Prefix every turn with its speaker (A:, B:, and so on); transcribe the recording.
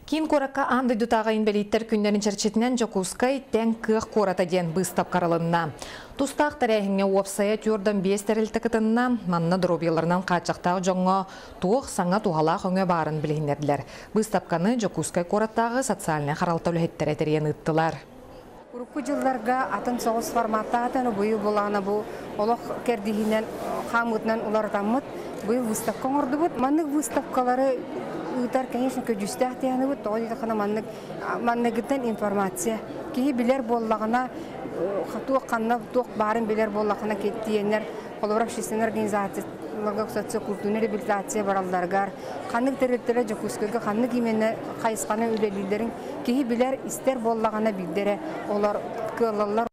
A: Кин коракка анды дутағайын бәлейттер күндерін черчетінен Жокускай тән кық кората ден быстап қаралынна. Тустақ тәрәхіңе уапсая тюрдан бестерілті кітінна манна дробияларынан қатшақтағы жоңға туық саңа туғалақ өңе барын білгендерділер. Быстапқаны Жокускай кораттағы социаліне қаралты өлеттер әтерген ұттылар.
B: Урукку жылларга атын соғыс форматта атаны бұйы болағына бұл олық кәрдігінен қамытынан ұлардамыд бұйы выставка орды бұд. Маннық выставкалары ұйтар, конечно, көджістәқ дейіні бұд. Тоғы дейді қана маннығыттан информация. Кейі білер болағына туық қанна туық барын білер болағына кеттейенер қолырақ шестен организация социокультурный реабилитация баралдаргар қанық дәреттері Жокускайга қанық имені қайысқаны өлелілерін кейі білер істер болағына білдері олар кылалар